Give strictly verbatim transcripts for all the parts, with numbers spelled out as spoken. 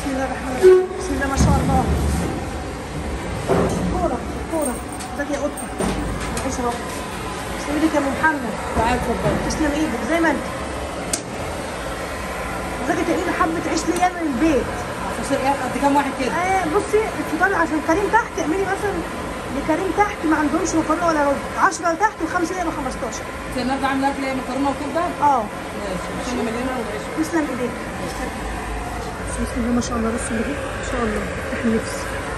بسم الله الرحمن الرحيم. بسم الله ما شاء الله. كورة كورة باقي يا قطة. عيش اهو. تسلم ايدك يا ام محمد. تعال اتفضل. تسلم ايدك زي ما انت. عايزاكي تعملي لي حبة عيش ليا من البيت. قد كام واحد كده؟ آه بصي اتفضلي عشان كريم تحت اعملي مثلا لكريم تحت ما عندهمش مكرونة ولا رز. عشرة تحت وخمسة ليا ب خمستاشر. انت النهارده عامله اكل ايه؟ مكرونه وكبده؟ اه. ماشي عشان مليانه والعيش. تسلم ايديك. بسم الله ما شاء الله. بص اللي فيه ما شاء الله تفتح النفس.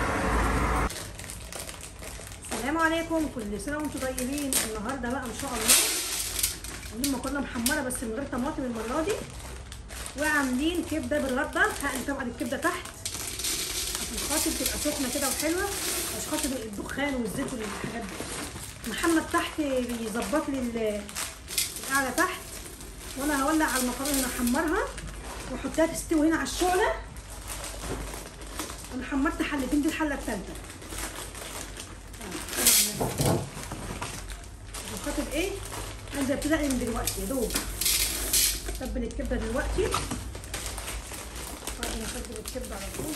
السلام عليكم، كل سنه وانتم طيبين. النهارده بقى ان شاء الله عاملين مكرونه محمره بس من غير طماطم المره دي، وعاملين كبده بالرده. هقلي طبعا الكبده تحت عشان خاطر تبقى سخنه كده وحلوه، عشان خاطر الدخان والزيت والحاجات دي. محمد تحت بيظبط لي القعده تحت، وانا هولع على المكرونه احمرها واحطها تستوي هنا على الشعله. انا حمرت حلتين، دي الحله الثالثه. عشان خاطر ايه؟ عايزه ابتدي اقلي من دلوقتي يا دوب. اتبل الكبده دلوقتي. بعد ما اتبل الكبده على طول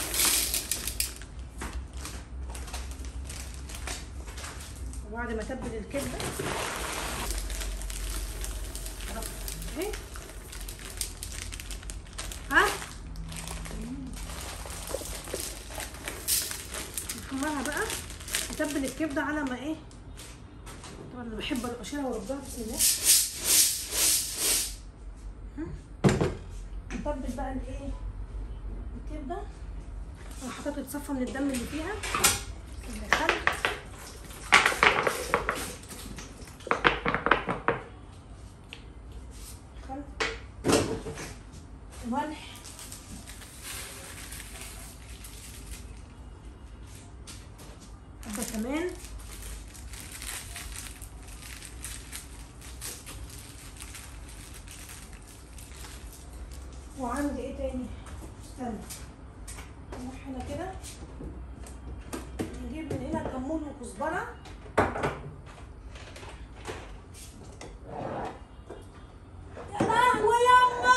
وبعد ما اتبل الكبده اهي. ها؟ نحمرها بقى، نتبل الكبده على ما ايه؟ طبعا انا بحب اشيلها واردها. بسم الله. نتبل بقى الايه؟ الكبده. انا حطيت تصفى من الدم اللي فيها. خل خل وملح حبه كمان، وعندي ايه تاني؟ استنى نروح هنا كده نجيب من هنا كمون وكزبره. يا لهوي ياما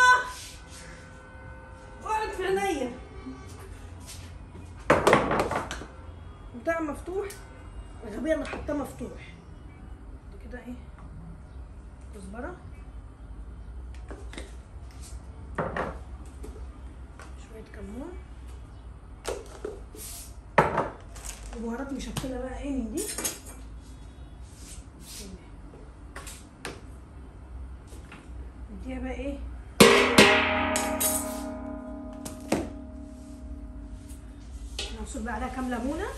وقعت في عينيا. بتاع مفتوح، الغبيه اللي حطاه مفتوح كده. ايه؟ كزبره، شويه كمون، وبهارات مشكله بقى ايه من دي. نديها بقى ايه؟ نعصر بقى عليها كام ليمونه.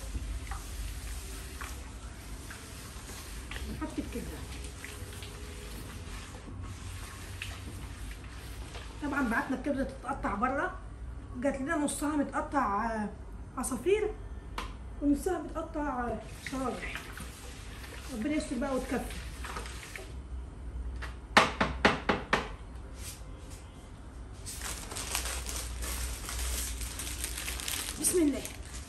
نحط الكبده. طبعا بعتنا الكبده تتقطع بره، جات لنا نصها متقطع عصافير ونصها متقطع شرايح. ربنا يستر بقى وتكفي. بسم الله.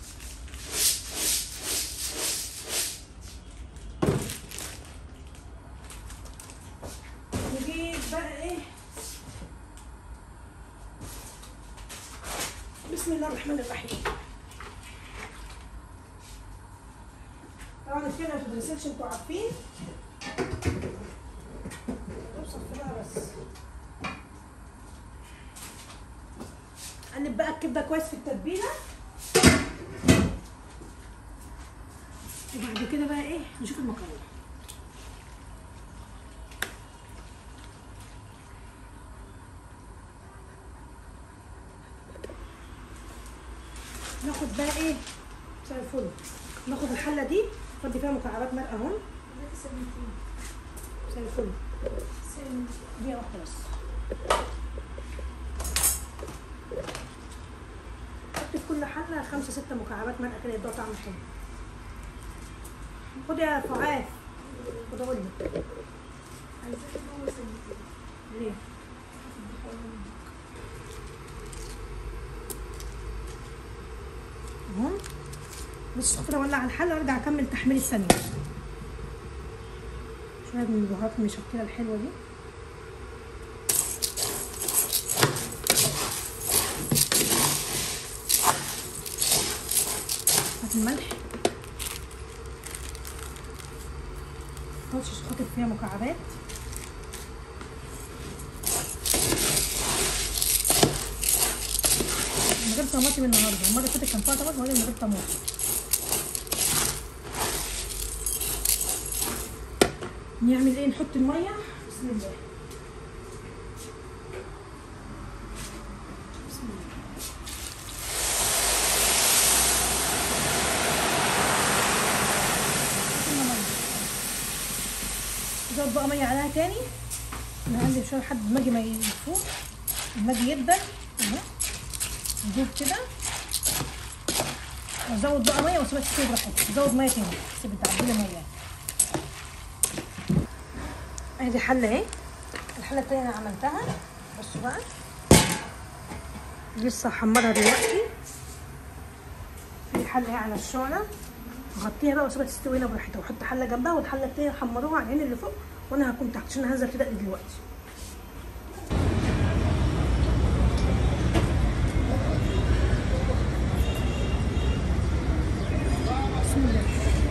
نجيب بقى ايه؟ بسم الله الرحمن الرحيم. طبعا الكبده ما بتتغسلش، انتوا عارفين. صفيها بس. قلب بقى الكبده كويس في التتبيله، وبعد كده بقى ايه؟ نشوف المكرونه. ناخد بقى ايه؟ زي الفل. ناخد الحله دي نفضي فيها مكعبات مرقه اهو. زي الفل. دقيقه واحده بس. حط في كل حله خمسه سته مكعبات مرقه كده يدوها طعم حلو. خدي يا فعال، خدي اقول لك. ليه؟ اهو. بص كده اولع على الحله وارجع اكمل تحميل الثانيه. شويه من البهارات المشكله الحلوه دي. هات الملح، متحطش خاطر فيها مكعبات. من غير طماطم النهارده، المره اللي فاتت كان فيها طماطم وهذه من غير طماطم. نعمل ايه؟ نحط الميه. بسم الله. بسم الله. زود بقى ميه عليها تاني، نقلب شويه لحد ما اجي ما يفوق، لما اجي يدبل اهو يدوب كده. وازود بقى ميه واسيبها تستوي براحتها. ازود ميه تاني، سيب تعبي ميه. ادي حله اهي، الحله التانيه انا عملتها. بصوا بقى لسه هحمرها دلوقتي. دي حله اهي على الشعله، اغطيها بقى واسيبها تستوي هنا براحتها، واحط حله جنبها والحله التانيه حمروها على العين اللي فوق، وانا هكون تحت عشان هنزل كده دلوقتي. بسم الله.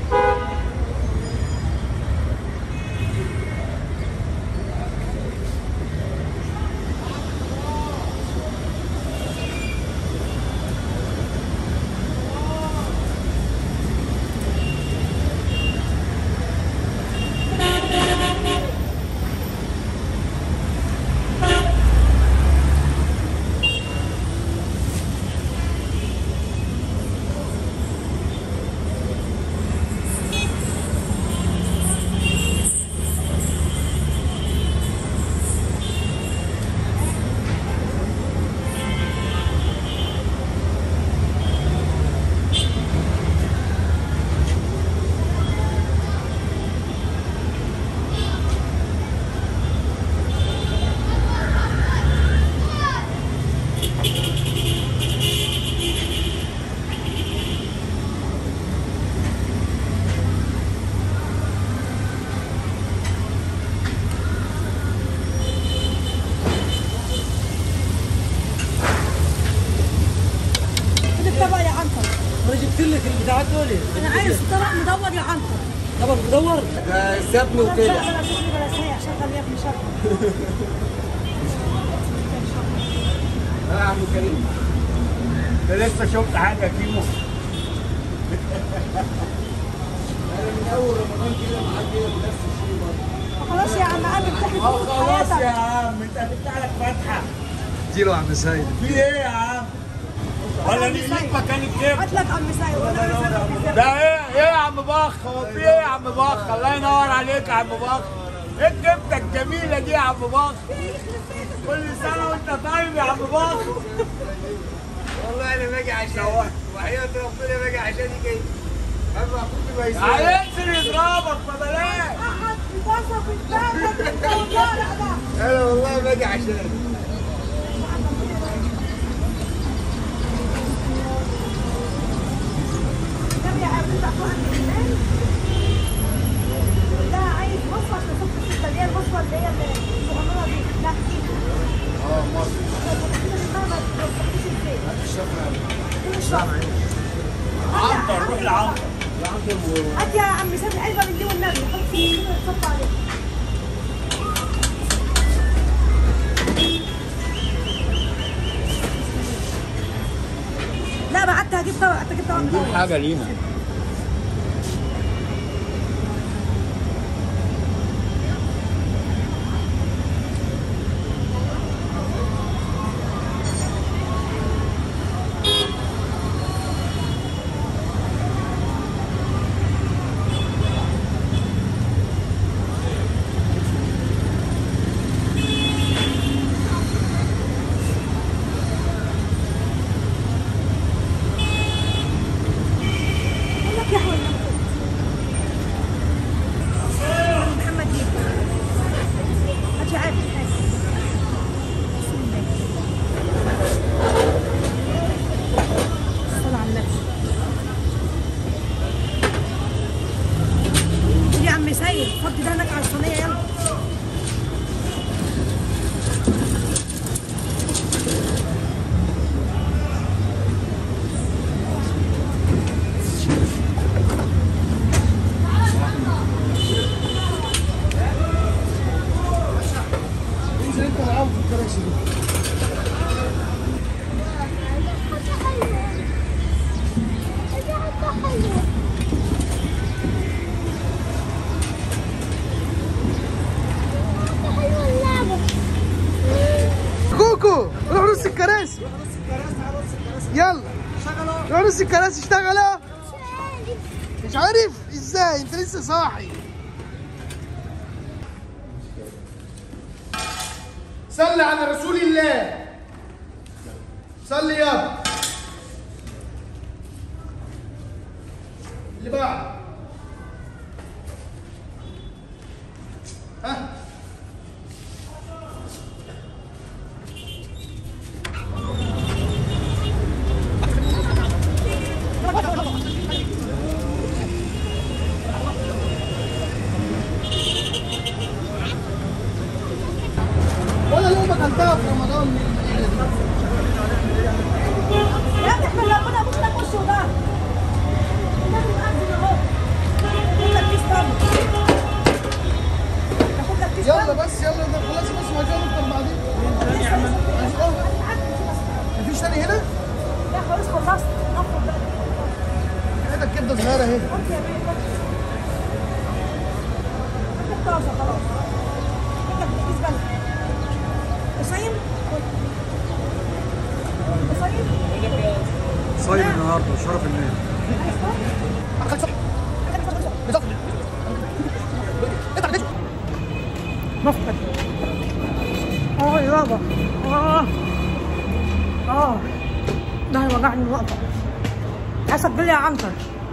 طبق يا عنتر. انا جبت لك البتاعات دول. انا عايز طبق مدور يا عنتر. طبق مدور؟ ده سابني وكده. بلا شغل بلا سايع، شغل يا ابني شغل. اه يا عم كريم، ده لسه شفت حاجه كيمو. انا من اول رمضان كده معاك كده بنفس الشيء برضه. خلاص يا عم عم افتح لي اه خلاص حياتك. يا عم، انت هتفتح لك فتحه. اديله عم سيد. في ايه يا عم؟ ولا نقلب مكان الكبد؟ هات لك عم سايق ولا انا ده ايه؟ ايه يا عم بخ؟ هو في ايه يا عم بخ؟ الله ينور عليك يا عم بخ. ايه الكبده الجميله دي يا عم بخ؟ كل سنه وانت طيب يا عم بخ. والله انا باجي عشان وحياة ربنا باجي عشان يجي. اما اخوك ما يسوي. هينزل يضربك ما بلاش. احد بصه في البلد انت والله ده. انا والله باجي عشان. النبي عايز تاكل الجمال. ده عايز بصه عشان تحط في اللي هي البصه اللي هي الصغننه دي. لا دي. اه مصر. ما توسخيش الزيت. كل الشهر. عنتر، روح لعنتر. هات يا عم سيد علبه من دي والنبي، حط فيه كده وتصب عليه. لا بعدت هجيب طبق، هجيب طبق نجيب مدور. حاجه لينا. يلا رؤوس الكراسي اشتغلوا. مش عارف ازاي انت لسه صاحي. صلي على رسول الله. صلي يابا. اللي بعد ها ولا لو ما اكلتها في رمضان من يا ابني احنا لو كنا ابوك ناكل الشوغان ناكل مقدم اهو. خد لك كيس تاني. خد لك كيس تاني. يلا بس يلا ده خلاص بس وجاي نفطر بعدين. مفيش تاني هنا؟ لا خلاص خلصت. نفطر بقى. هنا الكبده صغيره اهي. خد يا بيه خد. خد طازه خلاص. خد لك كيس بلد. قصيم؟ قصيم؟ صايم النهارده شرف النيل. مفقد. اه يا بابا. اه اه ده وجعني الوقفه. حسب بالله يا عنتر.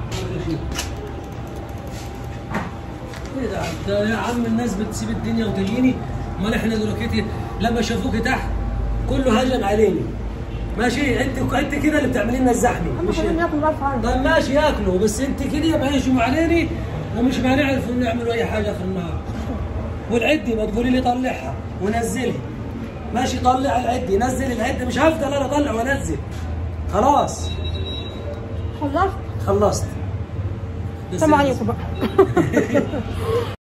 ايه ده؟ ده يا عم الناس بتسيب الدنيا وتجيني، امال احنا دلوقتي لما شافوكي تحت كله هجم عليني. ماشي انت انت كده اللي بتعملي لنا الزحمه. مش ياكلوا بقى الفرن. طب ماشي ياكلوا، بس انت كده يبقى يهجموا عليني ومش هنعرف نعملوا اي حاجه في النهار. والعدي ما تقولي لي طلعها ونزلي. ماشي طلع العدي، نزل العدي، مش هفضل انا اطلع وانزل. خلاص خلصت؟ خلصت. السلام عليكم بقى.